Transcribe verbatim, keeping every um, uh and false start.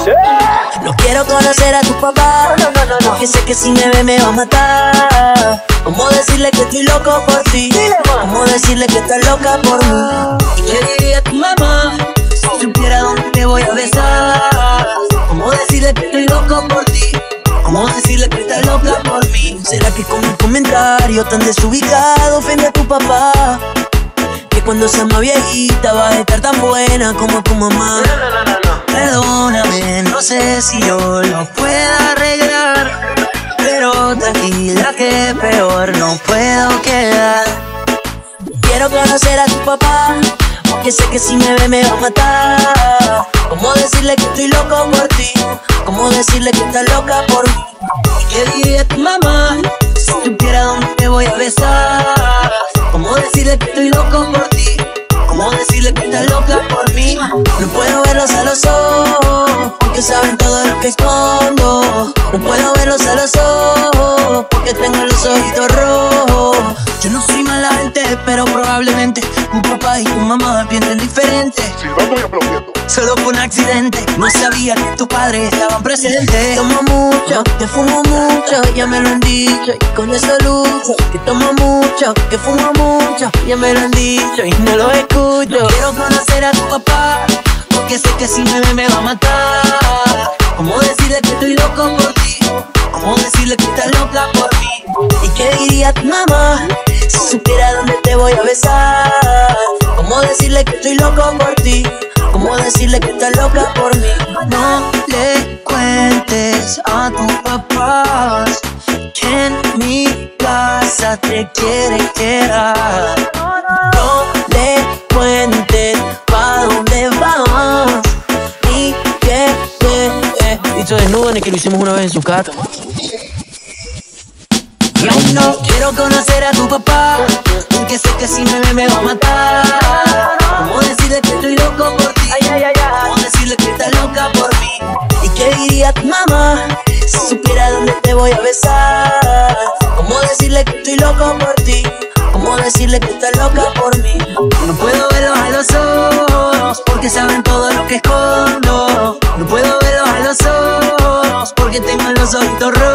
No quiero conocer a tu papá, no, no, no, no, porque sé que si me ve me va a matar. ¿Cómo decirle que estoy loco por ti? ¿Cómo decirle que estás loca por mí? ¿Y qué diría tu mamá si supiera dónde te voy a besar? ¿Cómo decirle que estoy loco por ti? ¿Cómo decirle que estás loca por mí? ¿Será que con un comentario tan desubicado ofende a tu papá? Que cuando seas más viejita vas a estar tan buena como tu mamá. No, no, no, no, no. Perdóname, no sé si yo lo pueda arreglar, pero tranquila que peor no puedo quedar. Quiero conocer a tu papá, porque sé que si me ve me va a matar. ¿Cómo decirle que estoy loco por ti? ¿Cómo decirle que estás loca por mí? ¿Y qué diría tu mamá si supiera dónde te voy a besar? ¿Cómo decirle que estoy loco por ti? ¿Cómo decirle que estás loca por mí? No puedo verlos a los ojos, porque saben todo lo que escondo. No puedo verlos a los ojos, porque tengo los ojitos rojos. Yo no soy mala gente, pero probablemente tu papá y tu mamá piensen diferente. Silbando y aplaudiendo. Solo fue un accidente, no sabía que tus padres estaban presentes. Tomo mucho, que fumo mucho, ya me lo han dicho, y con eso lucho. Que tomo mucho, que fumo mucho, ya me lo han dicho, y no lo escucho. No quiero conocer a tu papá, porque sé que si me ve me va a matar. ¿Cómo decirle que estoy loco por ti? ¿Cómo decirle que estás loca por mí? ¿Y qué diría tu mamá si supiera dónde te voy a besar? ¿Cómo decirle que estoy loco por ti? ¿Cómo decirle que estás loca por mí? No le cuentes a tus papás que en mi casa te quieren quedar. No le cuentes pa' dónde vas y que te... Dicho desnudo en el que lo hicimos una vez en su casa. Yo no quiero conocer a tu papá, porque sé que si me ve me va a matar. ¿Cómo decirle que estoy loco por ti? ¿Cómo decirle que estás loca por mí? ¿Y qué diría tu mamá si supiera dónde te voy a besar? ¿Cómo decirle que estoy loco por ti? ¿Cómo decirle que estás loca por mí? No puedo verlos a los ojos, porque saben todo lo que escondo. No puedo verlos a los ojos, porque tengo los ojitos rojos.